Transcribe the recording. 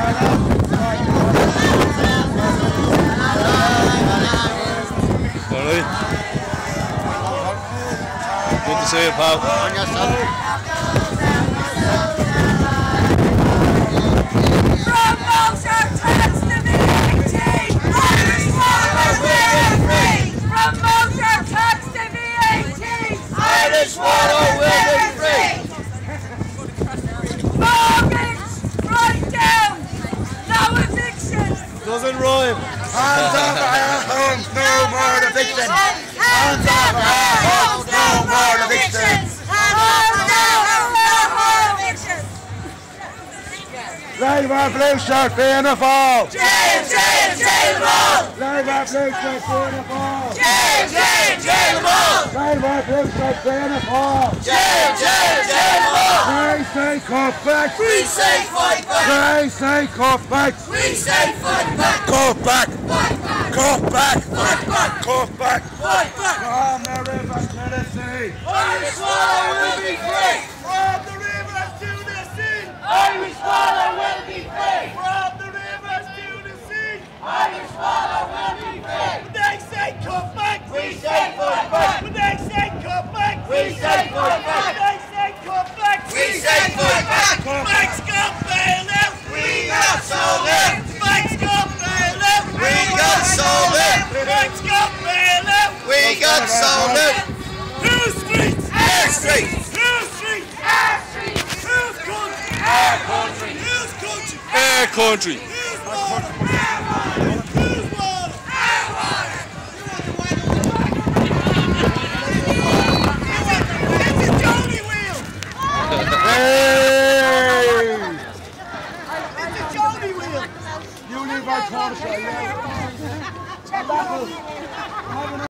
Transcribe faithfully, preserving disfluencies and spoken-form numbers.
Alright. Good to see you, pal. On your son. From Motor Trucks to V eighteen, Irish Water will be free. From Motor Trucks to V eighteen, Irish Water will be free. Mortgage, write down, no eviction. Doesn't rhyme. Hands off our homes, no more eviction. Hands off our homes, no more evictions. Hands off our evictions. Labour blue shirt Fianna Fáil. Jail, jail, jail them all. Labour blue shirt Fianna Fáil. Jail, jail, jail them all. Labour blue shirt Fianna Fáil. Jail, jail, jail them all. We say cut back. We say fight back. We say cut back. We say fight back. Cut back. Fight back. Cut back. Fight back. Cut back. Fight back. From the river to the sea. Irish Water will be free. From the river to the sea. Irish Water will be free. From the river to the sea. Irish Water will be free. When they say cut back, We say fight back. when they say cut back, We say fight back. when they say cut back, We say fight back. Max got bailed out. We got sold out. Max got bailed out. We got sold out. Max got bailed out. We got sold out. Whose streets? Our street. Whose streets? Our street. Whose country? Our country. Whose country? Air country. Whose water? Our water. Whose water? Our water. It's a Jody wheel. Hey! It's a Jody wheel. You leave our corner,